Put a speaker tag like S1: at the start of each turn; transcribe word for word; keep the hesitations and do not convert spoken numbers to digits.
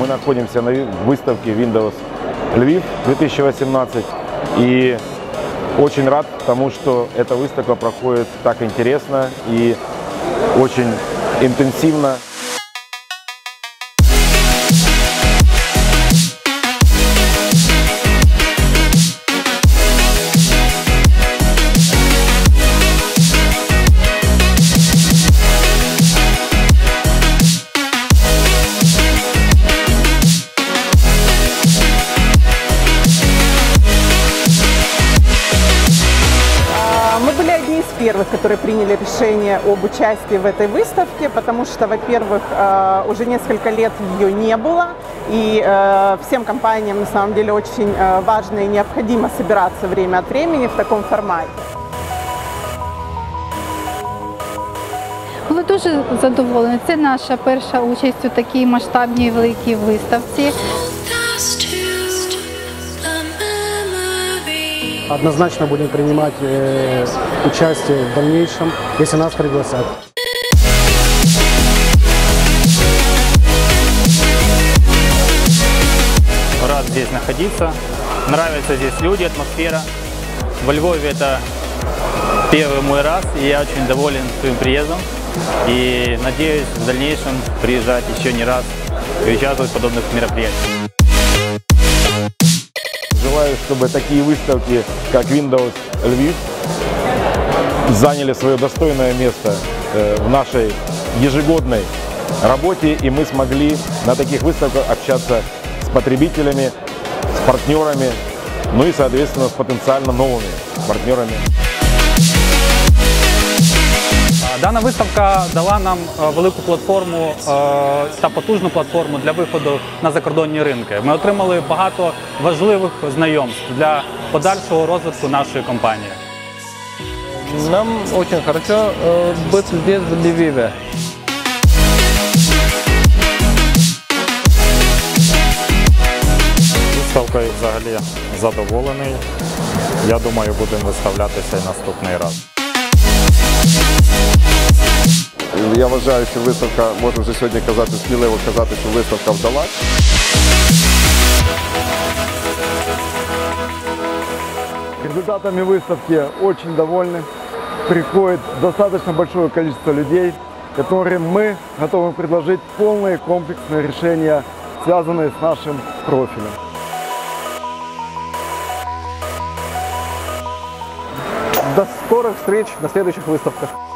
S1: мы находимся на выставке Windows Львив две тысячи восемнадцать. И очень рад тому, что эта выставка проходит так интересно и очень интенсивно.
S2: Мы были одни из первых, которые приняли решение об участии в этой выставке, потому что, во-первых, уже несколько лет ее не было, и всем компаниям на самом деле очень важно и необходимо собираться время от времени в таком формате.
S3: Були дуже задоволені. Це наша перша участь у такій масштабній великій виставці.
S4: Однозначно будем принимать э, участие в дальнейшем, если нас пригласят.
S5: Рад здесь находиться. Нравятся здесь люди, атмосфера. Во Львове это первый мой раз, и я очень доволен своим приездом. И надеюсь в дальнейшем приезжать еще не раз и участвовать в подобных мероприятиях.
S1: Желаю, чтобы такие выставки, как Windows Львив, заняли свое достойное место в нашей ежегодной работе, и мы смогли на таких выставках общаться с потребителями, с партнерами, ну и, соответственно, с потенциально новыми партнерами.
S5: Дана виставка дала нам велику платформу та потужну платформу для виходу на закордонні ринки. Ми отримали багато важливих знайомств для подальшого розвитку нашої компанії.
S6: Нам очень хорошо быть здесь, в Львове.
S7: Виставкою взагалі задоволений. Я думаю, будемо виставлятися і наступний раз.
S8: Я вважаю, що виставка, можна вже сьогодні казати, сміливо казати, що виставка вдалась.
S9: Результатами выставки очень довольны. Приходит достаточно большое количество людей, которым мы готовы предложить полные комплексные решения, связанные с нашим профилем.
S4: До скорых встреч на следующих выставках.